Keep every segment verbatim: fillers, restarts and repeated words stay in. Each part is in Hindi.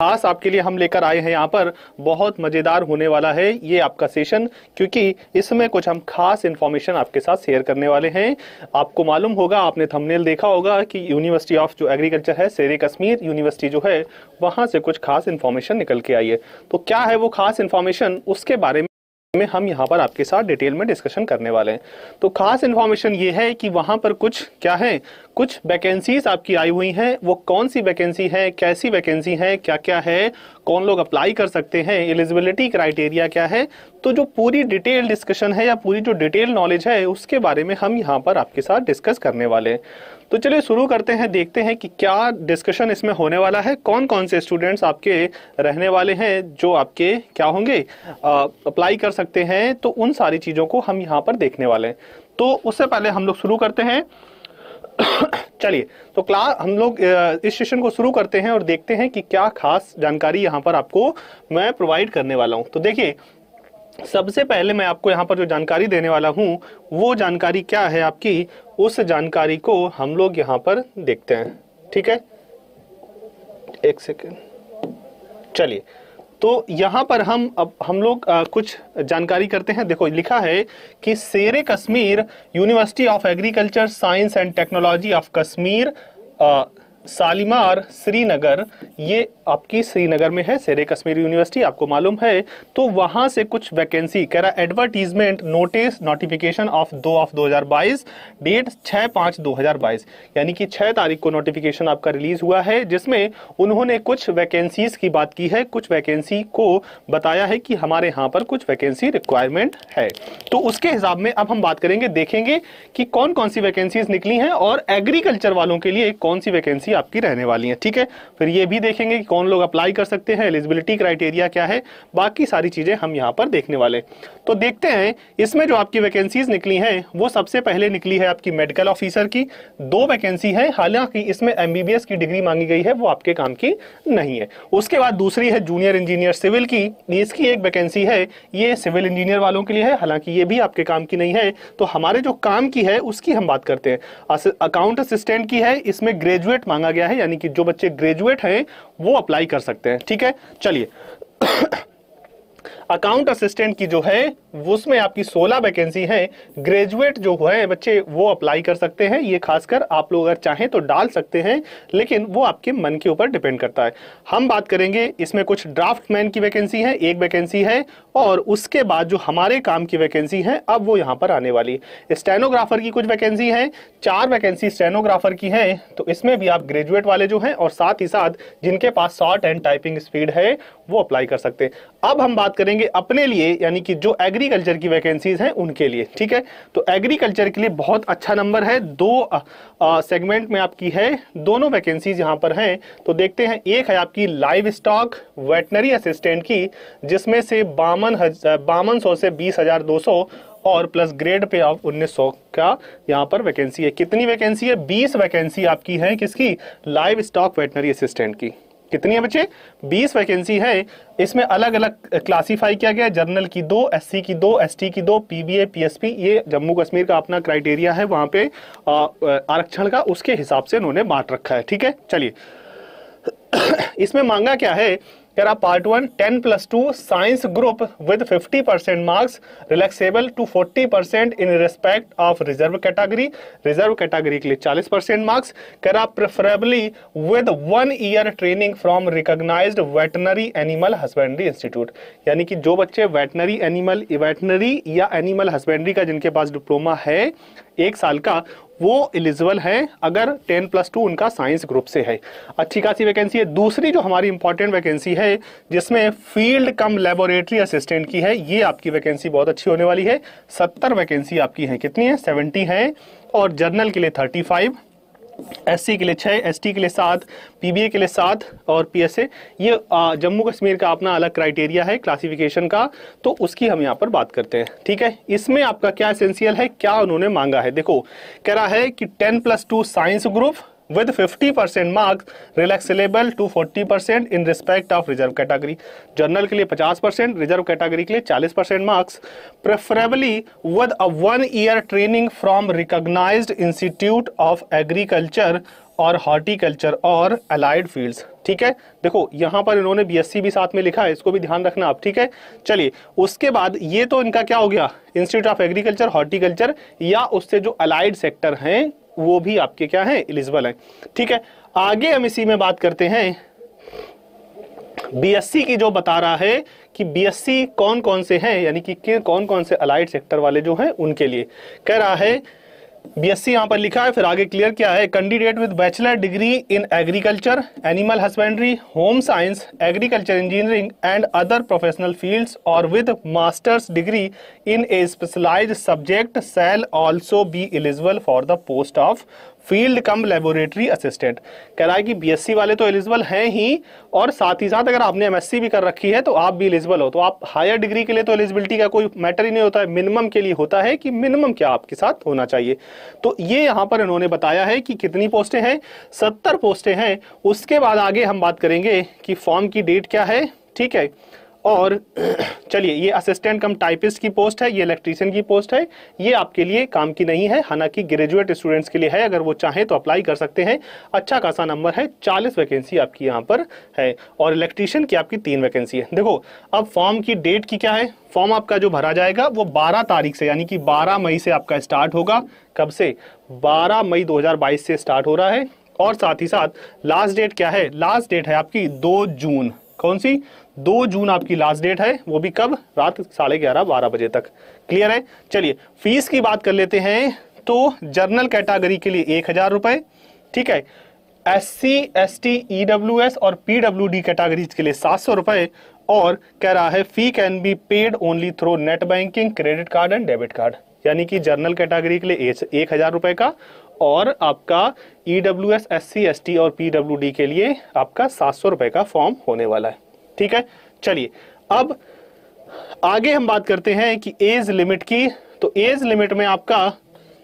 खास आपके लिए हम लेकर आए हैं यहाँ पर, बहुत मजेदार होने वाला है ये आपका सेशन, क्योंकि इसमें कुछ हम खास इंफॉर्मेशन आपके साथ शेयर करने वाले हैं। आपको मालूम होगा, आपने थंबनेल देखा होगा कि यूनिवर्सिटी ऑफ जो एग्रीकल्चर है, शेर कश्मीर यूनिवर्सिटी जो है, वहां से कुछ खास इंफॉर्मेशन निकल के आई है। तो क्या है वो खास इंफॉर्मेशन, उसके बारे में में हम यहाँ पर आपके साथ डिटेल में डिस्कशन करने वाले हैं। तो खास इन्फॉर्मेशन ये है कि वहां पर कुछ क्या है, कुछ वैकेंसीज आपकी आई हुई हैं। वो कौन सी वैकेंसी है, कैसी वैकेंसी है, क्या क्या है, कौन लोग अप्लाई कर सकते हैं, एलिजिबिलिटी क्राइटेरिया क्या है, तो जो पूरी डिटेल डिस्कशन है या पूरी जो डिटेल नॉलेज है उसके बारे में हम यहाँ पर आपके साथ डिस्कस करने वाले हैं। तो चलिए शुरू करते हैं, देखते हैं कि क्या डिस्कशन इसमें होने वाला है, कौन कौन से स्टूडेंट्स आपके रहने वाले हैं जो आपके क्या होंगे, अप्लाई कर सकते हैं। तो उन सारी चीजों को हम यहाँ पर देखने वाले हैं। तो उससे पहले हम लोग शुरू करते हैं। चलिए, तो क्लास हम लोग इस सेशन को शुरू करते हैं और देखते हैं कि क्या खास जानकारी यहाँ पर आपको मैं प्रोवाइड करने वाला हूँ। तो देखिए, सबसे पहले मैं आपको यहाँ पर जो जानकारी देने वाला हूँ वो जानकारी क्या है आपकी, उस जानकारी को हम लोग यहाँ पर देखते हैं। ठीक है, एक सेकेंड। चलिए, तो यहाँ पर हम अब हम लोग आ, कुछ जानकारी करते हैं। देखो, लिखा है कि Sher Kashmir university of agriculture science and technology of Kashmir आ, शालीमार श्रीनगर, ये आपकी श्रीनगर में है शेर कश्मीर यूनिवर्सिटी, आपको मालूम है। तो वहां से कुछ वैकेंसी कह रहा, एडवर्टीजमेंट नोटिस नोटिफिकेशन ऑफ दो ऑफ दो हजार बाईस, डेट छह पांच दो हजार बाईस, यानी कि छह तारीख को नोटिफिकेशन आपका रिलीज हुआ है, जिसमें उन्होंने कुछ वैकेंसीज की बात की है, कुछ वैकेंसी को बताया है कि हमारे यहाँ पर कुछ वैकेंसी रिक्वायरमेंट है। तो उसके हिसाब में अब हम बात करेंगे, देखेंगे कि कौन कौन सी वैकेंसीज निकली हैं और एग्रीकल्चर वालों के लिए कौन सी वैकेंसी आपकी रहने वाली है। ठीक है, फिर ये भी देखेंगे कि कौन लोग अप्लाई कर सकते हैं, एलिजिबिलिटी क्राइटेरिया क्या है, बाकी सारी चीजें हम यहां पर देखने वाले। तो देखते हैं इसमें जो आपकी वैकेंसीज निकली हैं, वो सबसे पहले निकली है आपकी मेडिकल ऑफिसर की, दो वैकेंसी है। हालांकि इसमें एमबीबीएस की डिग्री मांगी गई है, वो आपके काम की नहीं है। उसके बाद दूसरी है जूनियर इंजीनियर सिविल की, इसकी एक वैकेंसी है, ये सिविल इंजीनियर वालों के लिए है, हालांकि ये भी आपके काम की नहीं है। तो हमारे जो काम की है उसकी हम बात करते हैं। अकाउंट असिस्टेंट की है, इसमें ग्रेजुएट मांगा गया है, यानी कि जो बच्चे ग्रेजुएट हैं वो अप्लाई कर सकते हैं। ठीक है, चलिए। अकाउंट असिस्टेंट की जो है उसमें आपकी सोलह वैकेंसी है, ग्रेजुएट जो है बच्चे वो अप्लाई कर सकते हैं। ये खासकर आप लोग अगर चाहें तो डाल सकते हैं, लेकिन वो आपके मन के ऊपर डिपेंड करता है। हम बात करेंगे इसमें कुछ ड्राफ्टमैन की वैकेंसी है, एक वैकेंसी है, और उसके बाद जो हमारे काम की वैकेंसी है अब वो यहाँ पर आने वाली है। स्टेनोग्राफर की कुछ वैकेंसी है, चार वैकेंसी स्टेनोग्राफर की है, तो इसमें भी आप ग्रेजुएट वाले जो हैं और साथ ही साथ जिनके पास शॉर्ट एंड टाइपिंग स्पीड है वो अप्लाई कर सकते हैं। अब हम बात करेंगे अपने लिए, यानी कि जो एग्रीकल्चर की वैकेंसीज हैं उनके लिए। ठीक है, तो एग्रीकल्चर के लिए बहुत अच्छा नंबर है, दो सेगमेंट में आपकी है, दोनों वैकेंसीज यहां पर हैं। तो देखते हैं, एक है आपकी लाइव स्टॉक वेटनरी असिस्टेंट की, जिसमें से बावन बावन सौ से बीस हजार दो सौ और प्लस ग्रेड पे ऑफ उन्नीस सौ का यहाँ पर वैकेंसी है। कितनी वैकेंसी है? बीस वैकेंसी आपकी है, किसकी? लाइव स्टॉक वेटनरी असिस्टेंट की। कितनी है बच्चे? बीस वैकेंसी है। इसमें अलग अलग क्लासिफाई किया गया है, जनरल की दो, एससी की दो, एसटी की दो, पीबीए, पीएसपी, ये जम्मू कश्मीर का अपना क्राइटेरिया है वहां पे आरक्षण का, उसके हिसाब से उन्होंने बांट रखा है। ठीक है, चलिए। इसमें मांगा क्या है? कह रहा part one, ten plus two science group with fifty percent marks relaxable to forty percent in respect of reserve category, reserve category के लिए चालीस परसेंट मार्क्स। कह रहा preferably with one year training from recognised veterinary animal husbandry institute, यानी कि जो बच्चे वेटनरी एनिमल वेटनरी या एनिमल हस्बेंड्री का जिनके पास डिप्लोमा है एक साल का, वो एलिजिबल है अगर टेन प्लस टू उनका साइंस ग्रुप से है। अच्छी खासी वैकेंसी है। दूसरी जो हमारी इंपॉर्टेंट वैकेंसी है जिसमें फील्ड कम लेबोरेटरी असिस्टेंट की है, ये आपकी वैकेंसी बहुत अच्छी होने वाली है। सत्तर वैकेंसी आपकी है, कितनी है? सेवेंटी है, और जर्नल के लिए थर्टी फाइव, एससी के लिए छह, एसटी के लिए सात, पीबीए के लिए सात और पीएसए, ये जम्मू कश्मीर का अपना अलग क्राइटेरिया है क्लासिफिकेशन का, तो उसकी हम यहाँ पर बात करते हैं। ठीक है, इसमें आपका क्या एसेंशियल है, क्या उन्होंने मांगा है? देखो, कह रहा है कि ten plus two science group with fifty percent marks relaxable to forty percent in respect of reserve category. General के लिए fifty percent, रिजर्व कैटेगरी के लिए forty percent marks, preferably with a one year training from recognized institute of agriculture और हॉर्टिकल्चर और अलाइड फील्ड्स। ठीक है, देखो यहां पर इन्होंने बीएससी भी साथ में लिखा है, इसको भी ध्यान रखना आप। ठीक है, चलिए उसके बाद ये तो इनका क्या हो गया, इंस्टीट्यूट ऑफ एग्रीकल्चर, हॉर्टिकल्चर या उससे जो अलाइड सेक्टर हैं वो भी आपके क्या हैं, एलिजिबल हैं। ठीक है, आगे हम इसी में बात करते हैं बीएससी की, जो बता रहा है कि बीएससी कौन कौन से हैं, यानी कि कौन कौन से अलाइड सेक्टर वाले जो हैं उनके लिए कह रहा है। बीएससी यहां पर लिखा है, फिर आगे क्लियर क्या है, candidate with bachelor degree in agriculture, animal husbandry, home science, agriculture engineering and other professional fields और with masters degree in a specialised subject shall also be eligible for the post of field cum laboratory assistant. कह रहा है कि बीएससी वाले तो एलिजिबल हैं ही, और साथ ही साथ अगर आपने एमएससी भी कर रखी है तो आप भी एलिजिबल हो। तो आप हायर डिग्री के लिए तो एलिजिबिलिटी का कोई मैटर ही नहीं होता है, मिनिमम के लिए होता है कि मिनिमम क्या आपके साथ होना चाहिए। तो ये यहाँ पर इन्होंने बताया है कि कितनी पोस्टें हैं, सत्तर पोस्टें हैं। उसके बाद आगे हम बात करेंगे कि फॉर्म की डेट क्या है। ठीक है, और चलिए ये असिस्टेंट कम टाइपिस्ट की पोस्ट है, ये इलेक्ट्रीशियन की पोस्ट है, ये आपके लिए काम की नहीं है, हालांकि ग्रेजुएट स्टूडेंट्स के लिए है, अगर वो चाहें तो अप्लाई कर सकते हैं। अच्छा खासा नंबर है, चालीस वैकेंसी आपकी यहाँ पर है, और इलेक्ट्रीशियन की आपकी तीन वैकेंसी है। देखो अब फॉर्म की डेट की क्या है, फॉर्म आपका जो भरा जाएगा वो बारह तारीख से, यानी कि बारह मई से आपका स्टार्ट होगा। कब से, बारह मई दो हजार बाईस से स्टार्ट हो रहा है। और साथ ही साथ लास्ट डेट क्या है, लास्ट डेट है आपकी दो जून। कौन सी, दो जून आपकी लास्ट डेट है, वो भी कब, रात साढ़े ग्यारह बारह बजे तक। क्लियर है। चलिए फीस की बात कर लेते हैं। तो जर्नल कैटेगरी के लिए एक हजार रुपए, ठीक है, S C S T EWS और पीडब्ल्यूडी कैटेगरीज के लिए सात सौ रुपए, और कह रहा है fee can be paid only through net banking, credit card and debit card. यानी कि जर्नल कैटेगरी के लिए एक हजार रुपए का, और आपका ईडब्ल्यूएस, एससी, एसटी और पीडब्ल्यूडी के लिए आपका सात सौ रुपए का फॉर्म होने वाला है। ठीक है, चलिए अब आगे हम बात करते हैं कि एज लिमिट की। तो एज लिमिट में आपका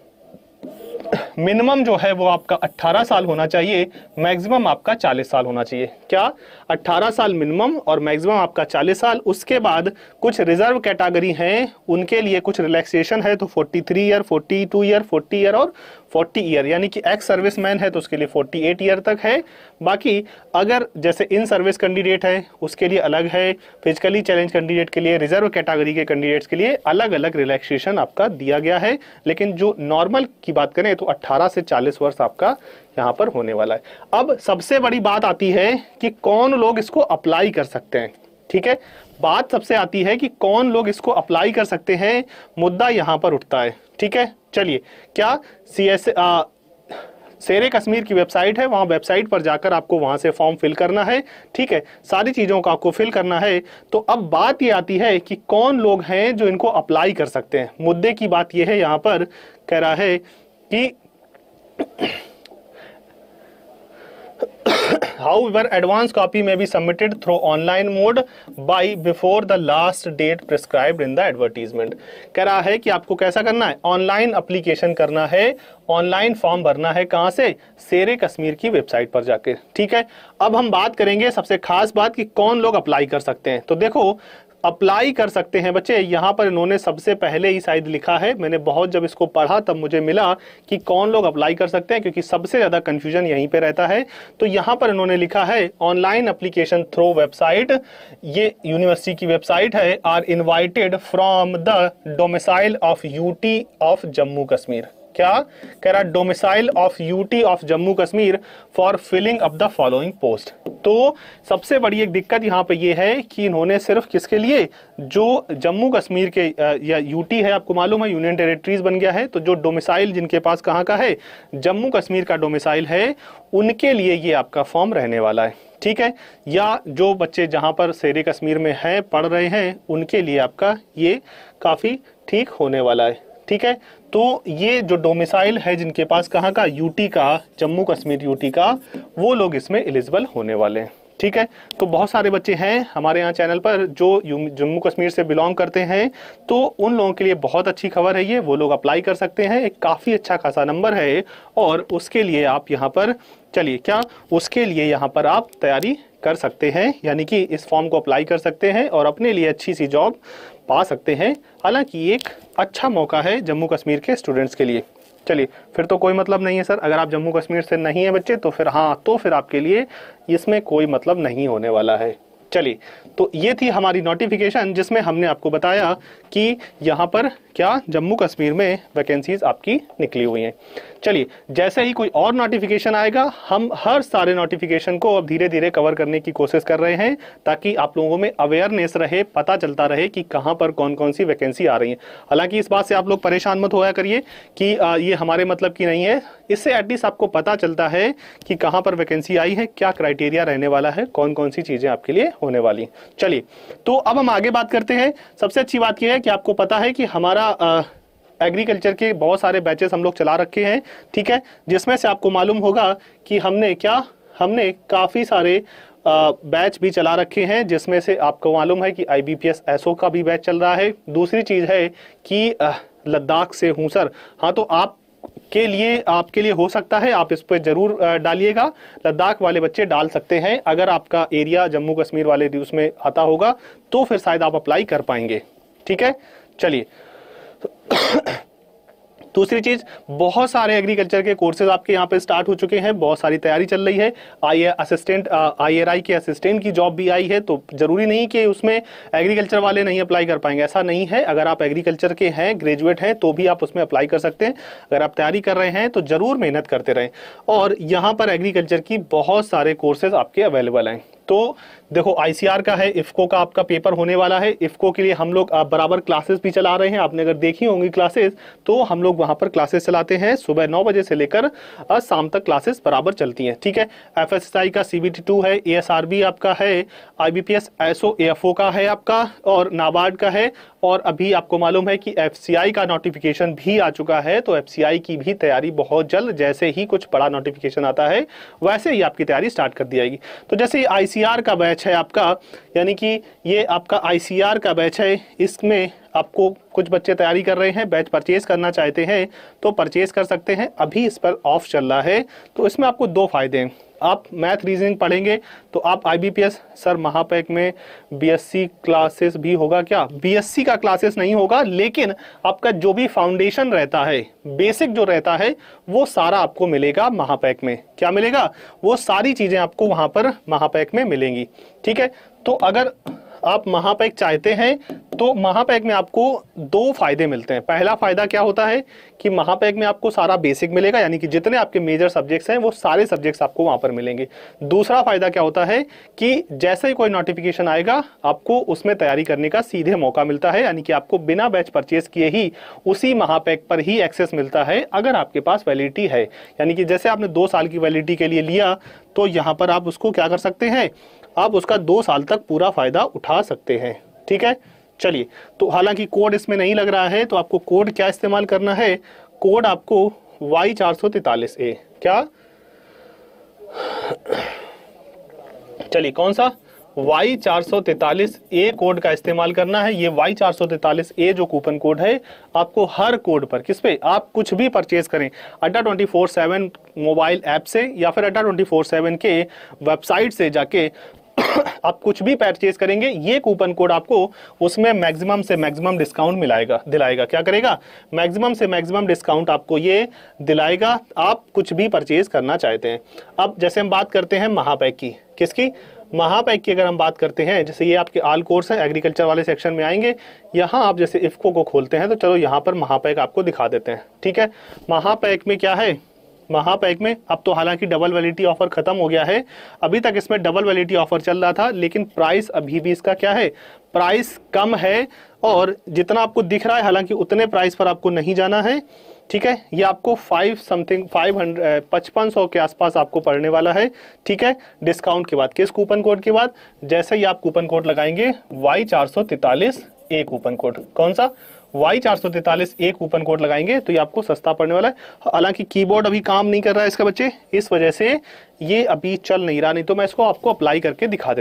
मिनिमम जो है वो आपका अठारह साल होना चाहिए, मैक्सिमम आपका चालीस साल होना चाहिए। क्या, अठारह साल मिनिमम और मैक्सिमम आपका चालीस साल। उसके बाद कुछ रिजर्व कैटेगरी हैं, उनके लिए कुछ रिलैक्सेशन है, तो तैंतालीस ईयर, बयालीस ईयर, चालीस ईयर और चालीस ईयर, यानी कि एक्स सर्विसमैन है तो उसके लिए अड़तालीस ईयर तक है। बाकी अगर जैसे इन सर्विस कैंडिडेट है उसके लिए अलग है, फिजिकली चैलेंज कैंडिडेट के लिए, रिजर्व कैटेगरी के कैंडिडेट्स के लिए अलग अलग रिलैक्सेशन आपका दिया गया है। लेकिन जो नॉर्मल की बात करें तो अठारह से चालीस वर्ष आपका यहाँ पर होने वाला है। अब सबसे बड़ी बात आती है कि कौन लोग इसको अप्लाई कर सकते हैं। ठीक है, बात सबसे आती है कि कौन लोग इसको अप्लाई कर सकते हैं, मुद्दा यहाँ पर उठता है। ठीक है, चलिए क्या सी एस शेरे कश्मीर की वेबसाइट है, वहां वेबसाइट पर जाकर आपको वहां से फॉर्म फिल करना है। ठीक है, सारी चीजों का आपको फिल करना है। तो अब बात ये आती है कि कौन लोग हैं जो इनको अप्लाई कर सकते हैं। मुद्दे की बात यह है, यहाँ पर कह रहा है कि However, advance copy may be submitted through online mode by before the last date prescribed in the advertisement। कह रहा है कि आपको कैसा करना है, ऑनलाइन एप्लीकेशन करना है, ऑनलाइन फॉर्म भरना है। कहां से, शेरे कश्मीर की वेबसाइट पर जाके। ठीक है, अब हम बात करेंगे सबसे खास बात कि कौन लोग अप्लाई कर सकते हैं। तो देखो अप्लाई कर सकते हैं बच्चे, यहाँ पर इन्होंने सबसे पहले ही शायद लिखा है, मैंने बहुत जब इसको पढ़ा तब मुझे मिला कि कौन लोग अप्लाई कर सकते हैं, क्योंकि सबसे ज्यादा कंफ्यूजन यहीं पे रहता है। तो यहाँ पर इन्होंने लिखा है ऑनलाइन एप्लीकेशन थ्रू वेबसाइट, ये यूनिवर्सिटी की वेबसाइट है, are invited from the domicile of UT of Jammu Kashmir. क्या कह रहा, domicile of UT of Jammu Kashmir for filling up the following post. तो सबसे बड़ी एक दिक्कत यहाँ पे ये है कि इन्होंने सिर्फ किसके लिए, जो जम्मू कश्मीर के या यूटी है, आपको मालूम है यूनियन टेरिटरीज बन गया है, तो जो डोमिसाइल जिनके पास कहाँ का है, जम्मू कश्मीर का डोमिसाइल है, उनके लिए ये आपका फॉर्म रहने वाला है। ठीक है, या जो बच्चे जहाँ पर शेरे कश्मीर में हैं, पढ़ रहे हैं, उनके लिए आपका ये काफी ठीक होने वाला है। ठीक है, तो ये जो डोमिसाइल है जिनके पास कहाँ का, यूटी का, जम्मू कश्मीर यूटी का, वो लोग इसमें एलिजिबल होने वाले हैं। ठीक है, तो बहुत सारे बच्चे हैं हमारे यहाँ चैनल पर जो जम्मू कश्मीर से बिलोंग करते हैं, तो उन लोगों के लिए बहुत अच्छी खबर है ये, वो लोग अप्लाई कर सकते हैं। एक काफ़ी अच्छा खासा नंबर है, और उसके लिए आप यहाँ पर चलिए, क्या उसके लिए यहाँ पर आप तैयारी कर सकते हैं, यानी कि इस फॉर्म को अप्लाई कर सकते हैं और अपने लिए अच्छी सी जॉब पा सकते हैं। हालांकि ये एक अच्छा मौका है जम्मू कश्मीर के स्टूडेंट्स के लिए। चलिए, फिर तो कोई मतलब नहीं है सर, अगर आप जम्मू कश्मीर से नहीं है बच्चे तो फिर हाँ, तो फिर आपके लिए इसमें कोई मतलब नहीं होने वाला है। चलिए, तो ये थी हमारी नोटिफिकेशन जिसमें हमने आपको बताया कि यहाँ पर क्या जम्मू कश्मीर में वैकेंसीज आपकी निकली हुई हैं। चलिए, जैसे ही कोई और नोटिफिकेशन आएगा हम हर सारे नोटिफिकेशन को अब धीरे धीरे कवर करने की कोशिश कर रहे हैं, ताकि आप लोगों में अवेयरनेस रहे, पता चलता रहे कि कहां पर कौन कौन सी वैकेंसी आ रही है। हालांकि इस बात से आप लोग परेशान मत होया करिए कि आ, ये हमारे मतलब की नहीं है, इससे एटलीस्ट आपको पता चलता है कि कहां पर वैकेंसी आई है, क्या क्राइटेरिया रहने वाला है, कौन कौन सी चीजें आपके लिए होने वाली। चलिए, तो अब हम आगे बात करते हैं। सबसे अच्छी बात यह है कि आपको पता है कि हमारा एग्रीकल्चर के बहुत सारे बैचेस हम लोग चला रखे हैं, ठीक है, जिसमें से आपको मालूम होगा कि हमने क्या हमने काफी सारे बैच भी चला रखे हैं, जिसमें से आपको मालूम है कि I B P S S O का भी बैच चल रहा है। दूसरी चीज है कि लद्दाख से हूं सर, हाँ, तो आप के लिए आपके लिए हो सकता है, आप इस पर जरूर डालिएगा। लद्दाख वाले बच्चे डाल सकते हैं, अगर आपका एरिया जम्मू कश्मीर वाले उसमें आता होगा तो फिर शायद आप अप्लाई कर पाएंगे, ठीक है। चलिए, दूसरी चीज, बहुत सारे एग्रीकल्चर के कोर्सेज आपके यहाँ पे स्टार्ट हो चुके हैं, बहुत सारी तैयारी चल रही है। आई असिस्टेंट आई आर आई के असिस्टेंट की जॉब भी आई है, तो जरूरी नहीं कि उसमें एग्रीकल्चर वाले नहीं अप्लाई कर पाएंगे, ऐसा नहीं है। अगर आप एग्रीकल्चर के हैं, ग्रेजुएट हैं, तो भी आप उसमें अप्लाई कर सकते हैं। अगर आप तैयारी कर रहे हैं तो जरूर मेहनत करते रहें। और यहाँ पर एग्रीकल्चर की बहुत सारे कोर्सेज आपके अवेलेबल हैं। तो देखो, आई सी आर का है, इफ्को का आपका पेपर होने वाला है। इफ्को के लिए हम लोग बराबर क्लासेस भी चला रहे हैं। आपने अगर देखी होंगी क्लासेस, तो हम लोग वहां पर क्लासेस चलाते हैं, सुबह नौ बजे से लेकर शाम तक क्लासेस बराबर चलती हैं, ठीक है। एफ एस एस आई का सी बी टी टू है, ए एस आर बी आपका है, I B P S S O A F O का है आपका, और नाबार्ड का है। और अभी आपको मालूम है कि एफ सी आई का नोटिफिकेशन भी आ चुका है, तो एफ सी आई की भी तैयारी बहुत जल्द, जैसे ही कुछ बड़ा नोटिफिकेशन आता है वैसे ही आपकी तैयारी स्टार्ट कर दी जाएगी। तो जैसे आई सी आर का बैच है आपका, यानी कि ये आपका आई सी आर का बैच है, इसमें आपको कुछ बच्चे तैयारी कर रहे हैं, बैच परचेज करना चाहते हैं तो परचेज कर सकते हैं। अभी इस पर ऑफ चल रहा है, तो इसमें आपको दो फायदे हैं। आप मैथ रीजनिंग पढ़ेंगे तो आप I B P S sir Mahapack में बी एस सी क्लासेस भी होगा क्या? बी एस सी का क्लासेस नहीं होगा, लेकिन आपका जो भी फाउंडेशन रहता है, बेसिक जो रहता है, वो सारा आपको मिलेगा महापैक में। क्या मिलेगा? वो सारी चीजें आपको वहां पर महापैक में मिलेंगी, ठीक है। तो अगर आप महापैक चाहते हैं तो महापैक में आपको दो फायदे मिलते हैं। पहला फायदा क्या होता है कि महापैक में आपको सारा बेसिक मिलेगा, यानी कि जितने आपके मेजर सब्जेक्ट्स हैं वो सारे सब्जेक्ट्स आपको वहां पर मिलेंगे। दूसरा फायदा क्या होता है कि जैसे ही कोई नोटिफिकेशन आएगा आपको उसमें तैयारी करने का सीधे मौका मिलता है, यानी कि आपको बिना बैच परचेज किए ही उसी महापैक पर ही एक्सेस मिलता है, अगर आपके पास वैलिडिटी है। यानी कि जैसे आपने दो साल की वैलिडिटी के लिए लिया तो यहाँ पर आप उसको क्या कर सकते हैं, आप उसका दो साल तक पूरा फायदा उठा सकते हैं, ठीक है। चलिए, तो हालांकि कोड इसमें नहीं लग रहा है, तो आपको कोड क्या इस्तेमाल करना है? कोड आपको वाई चार सौ तैतालीस ए, क्या, चलिए कौन सा, वाई चार सौ तैतालीस ए कोड का इस्तेमाल करना है। ये वाई चार सौ तैतालीस ए जो कूपन कोड है, आपको हर कोड पर, किस पे, आप कुछ भी परचेज करें Adda twenty four seven mobile app से या फिर अड्डा ट्वेंटी फोर सेवन के वेबसाइट से जाके आप कुछ भी परचेज करेंगे, ये कूपन कोड आपको उसमें मैक्सिमम से मैक्सिमम डिस्काउंट मिलाएगा, दिलाएगा। क्या करेगा? मैक्सिमम से मैक्सिमम डिस्काउंट आपको ये दिलाएगा, आप कुछ भी परचेज करना चाहते हैं। अब जैसे हम बात करते हैं महापैक की, किसकी? महापैक की अगर हम बात करते हैं, जैसे ये आपके आल कोर्स है, एग्रीकल्चर वाले सेक्शन में आएंगे, यहाँ आप जैसे इफ्को को खोलते हैं तो चलो यहाँ पर महापैक आपको दिखा देते हैं, ठीक है। महापैक में क्या है? महापैक में अब तो हालांकि डबल वैलिडिटी ऑफर खत्म हो गया है, अभी तक इसमें डबल वैलिडिटी ऑफर चल रहा था, लेकिन प्राइस अभी भी इसका क्या है, प्राइस कम है। और जितना आपको दिख रहा है, हालांकि उतने प्राइस पर आपको नहीं जाना है, ठीक है। ये आपको फाइव समथिंग फाइव हंड्रेड पचपन सौ के आसपास आपको पड़ने वाला है, ठीक है, डिस्काउंट के बाद। किस कूपन कोड के बाद? जैसे ही आप कूपन कोड लगाएंगे वाई चार सौ तैतालीस ए कूपन कोड, कौन सा? वाई चार सौ तैतालीस ए कूपन कोड लगाएंगे तो ये आपको सस्ता पड़ने वाला है। हालांकि कीबोर्ड अभी काम नहीं कर रहा है इसका बच्चे, इस वजह से ये अभी चल नहीं रहा, नहीं तो मैं इसको आपको अप्लाई करके दिखा देता,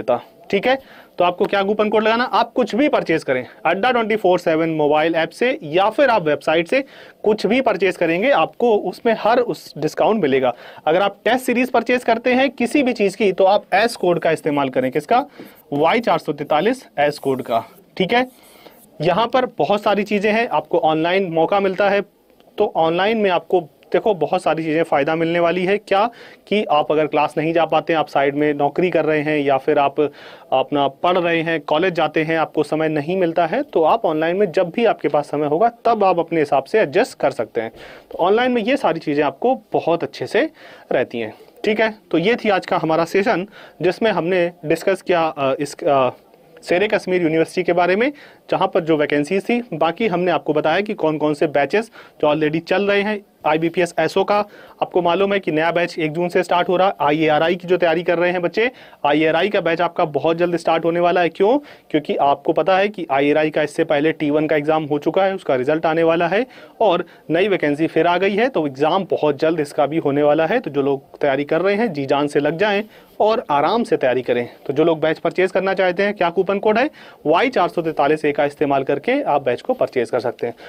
ठीक है, तो आपको क्या कूपन कोड लगाना, आप कुछ भी परचेज करें Adda twenty four seven mobile app से या फिर आप वेबसाइट से कुछ भी परचेज करेंगे, आपको उसमें हर उस डिस्काउंट मिलेगा। अगर आप टेस्ट सीरीज परचेज करते हैं किसी भी चीज की तो आप एस कोड का इस्तेमाल करें, किसका, वाई चार सौ तैतालीस एस कोड का। ठीक है, यहाँ पर बहुत सारी चीजें हैं, आपको ऑनलाइन मौका मिलता है, तो ऑनलाइन में आपको देखो बहुत सारी चीज़ें फ़ायदा मिलने वाली है। क्या कि आप अगर क्लास नहीं जा पाते हैं, आप साइड में नौकरी कर रहे हैं या फिर आप अपना पढ़ रहे हैं, कॉलेज जाते हैं, आपको समय नहीं मिलता है, तो आप ऑनलाइन में जब भी आपके पास समय होगा तब आप अपने हिसाब से एडजस्ट कर सकते हैं। तो ऑनलाइन में ये सारी चीज़ें आपको बहुत अच्छे से रहती हैं। ठीक है, तो ये थी आज का हमारा सेशन जिसमें हमने डिस्कस किया इस शेर ए कश्मीर यूनिवर्सिटी के बारे में, जहाँ पर जो वैकेंसीज थी। बाकी हमने आपको बताया कि कौन कौन से बैचेस जो ऑलरेडी चल रहे हैं। I B P S S O का आपको मालूम है कि नया बैच एक जून से स्टार्ट हो रहा है। आई ए आर आई की जो तैयारी कर रहे हैं बच्चे, आई ए आर आई का बैच आपका बहुत जल्द स्टार्ट होने वाला है। क्यों? क्योंकि आपको पता है कि आई ए आर आई का इससे पहले टी वन का एग्जाम हो चुका है, उसका रिजल्ट आने वाला है और नई वैकेंसी फिर आ गई है, तो एग्जाम बहुत जल्द इसका भी होने वाला है। तो जो लोग तैयारी कर रहे हैं जी जान से लग जाएं और आराम से तैयारी करें। तो जो लोग बैच परचेज करना चाहते हैं, क्या कूपन कोड है वाई चार सौ तैतालीस ए का इस्तेमाल करके आप बैच को परचेज कर सकते हैं।